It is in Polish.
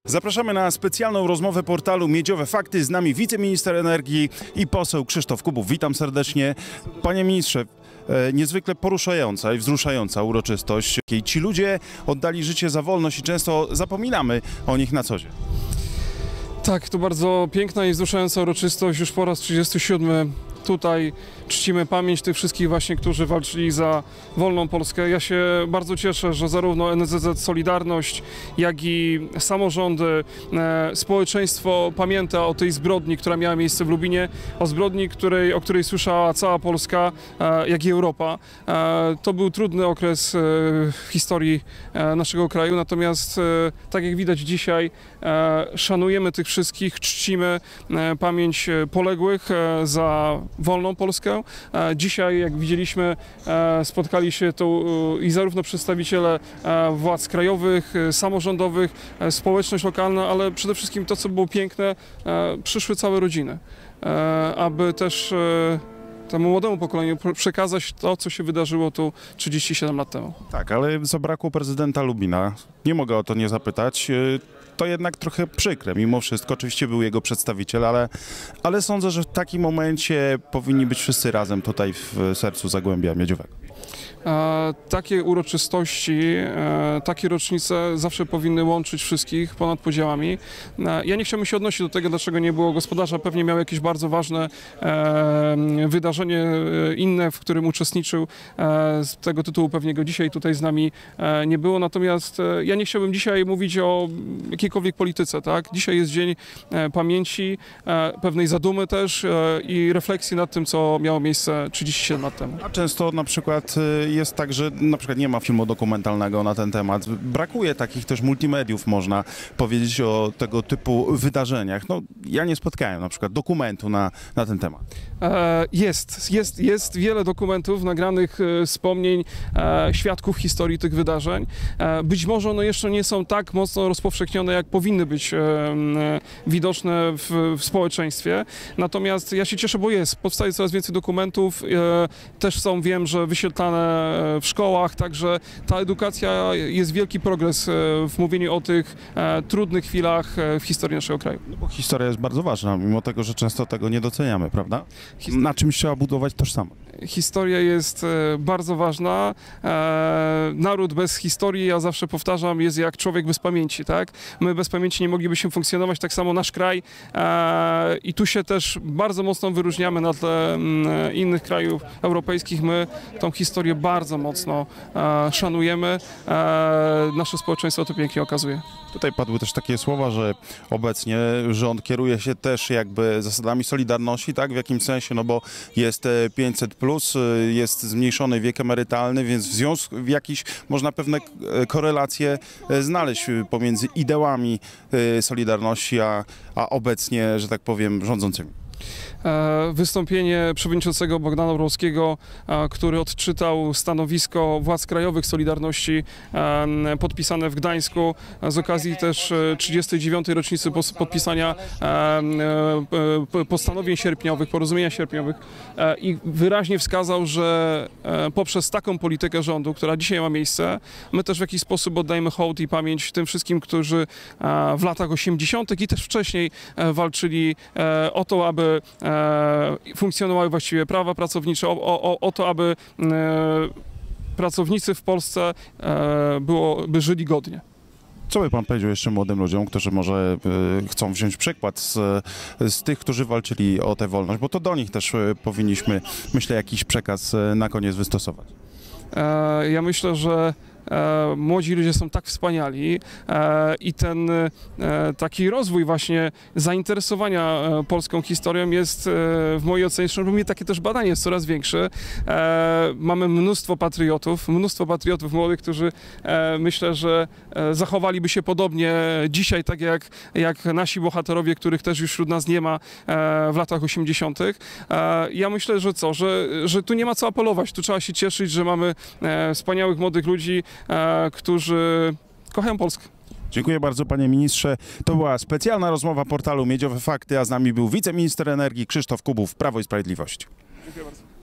Zapraszamy na specjalną rozmowę portalu Miedziowe Fakty. Z nami wiceminister energii i poseł Krzysztof Kubów. Witam serdecznie. Panie ministrze, niezwykle poruszająca i wzruszająca uroczystość. Ci ludzie oddali życie za wolność i często zapominamy o nich na co dzień. Tak, to bardzo piękna i wzruszająca uroczystość. Już po raz 37 tutaj czcimy pamięć tych wszystkich właśnie, którzy walczyli za wolną Polskę. Ja się bardzo cieszę, że zarówno NSZZ Solidarność, jak i samorządy, społeczeństwo pamięta o tej zbrodni, która miała miejsce w Lubinie, o zbrodni, o której słyszała cała Polska, jak i Europa. To był trudny okres w historii naszego kraju, natomiast tak jak widać dzisiaj, szanujemy tych wszystkich, czcimy pamięć poległych za wolną Polskę. Dzisiaj, jak widzieliśmy, spotkali się tu i zarówno przedstawiciele władz krajowych, samorządowych, społeczność lokalna, ale przede wszystkim to, co było piękne, przyszły całe rodziny, aby też temu młodemu pokoleniu przekazać to, co się wydarzyło tu 37 lat temu. Tak, ale zabrakło prezydenta Lubina. Nie mogę o to nie zapytać. To jednak trochę przykre. Mimo wszystko, oczywiście był jego przedstawiciel, ale sądzę, że w takim momencie powinni być wszyscy razem tutaj w sercu Zagłębia Miedziowego. Takie uroczystości, takie rocznice zawsze powinny łączyć wszystkich ponad podziałami. Ja nie chciałbym się odnosić do tego, dlaczego nie było gospodarza. Pewnie miał jakieś bardzo ważne wydarzenie inne, w którym uczestniczył. Z tego tytułu pewnie go dzisiaj tutaj z nami nie było. Natomiast ja nie chciałbym dzisiaj mówić o jakiejkolwiek polityce. Tak? Dzisiaj jest dzień pamięci, pewnej zadumy też i refleksji nad tym, co miało miejsce 37 lat temu. A często na przykład jest tak, że na przykład nie ma filmu dokumentalnego na ten temat. Brakuje takich też multimediów, można powiedzieć, o tego typu wydarzeniach. No, ja nie spotkałem na przykład dokumentu na ten temat. Jest wiele dokumentów, nagranych wspomnień, świadków historii tych wydarzeń. Być może one jeszcze nie są tak mocno rozpowszechnione, jak powinny być widoczne w społeczeństwie. Natomiast ja się cieszę, bo powstaje coraz więcej dokumentów. Też są, wiem, że wyświetlane w szkołach, także ta edukacja jest wielki progres w mówieniu o tych trudnych chwilach w historii naszego kraju. No bo historia jest bardzo ważna, mimo tego, że często tego nie doceniamy, prawda? Na czymś trzeba budować tożsamość. Historia jest bardzo ważna. Naród bez historii, ja zawsze powtarzam, jest jak człowiek bez pamięci, tak? My bez pamięci nie moglibyśmy funkcjonować, tak samo nasz kraj i tu się też bardzo mocno wyróżniamy na tle innych krajów europejskich. My tą historię bardzo mocno szanujemy. Nasze społeczeństwo to pięknie okazuje. Tutaj padły też takie słowa, że obecnie rząd kieruje się też jakby zasadami solidarności, tak? W jakimś sensie, no bo jest 500+, jest zmniejszony wiek emerytalny, więc w jakiś można pewne korelacje znaleźć pomiędzy ideałami solidarności, a obecnie, że tak powiem, rządzącymi. Wystąpienie przewodniczącego Bogdana Dąbrowskiego, który odczytał stanowisko władz krajowych Solidarności podpisane w Gdańsku z okazji też 39. rocznicy podpisania postanowień sierpniowych, porozumienia sierpniowych i wyraźnie wskazał, że poprzez taką politykę rządu, która dzisiaj ma miejsce, my też w jakiś sposób oddajemy hołd i pamięć tym wszystkim, którzy w latach 80. i też wcześniej walczyli o to, aby funkcjonowały właściwie prawa pracownicze, o to, aby pracownicy w Polsce by żyli godnie. Co by pan powiedział jeszcze młodym ludziom, którzy może chcą wziąć przykład z tych, którzy walczyli o tę wolność, bo to do nich też powinniśmy, myślę, jakiś przekaz na koniec wystosować. Ja myślę, że młodzi ludzie są tak wspaniali i ten taki rozwój właśnie zainteresowania polską historią jest w mojej ocenie, szczególnie takie też badanie jest coraz większe. Mamy mnóstwo patriotów młodych, którzy myślę, że zachowaliby się podobnie dzisiaj, tak jak nasi bohaterowie, których też już wśród nas nie ma w latach 80. Ja myślę, że tu nie ma co apelować, tu trzeba się cieszyć, że mamy wspaniałych młodych ludzi, którzy kochają Polskę. Dziękuję bardzo, panie ministrze. To była specjalna rozmowa portalu Miedziowe Fakty, a z nami był wiceminister energii Krzysztof Kubów, Prawo i Sprawiedliwość. Dziękuję bardzo.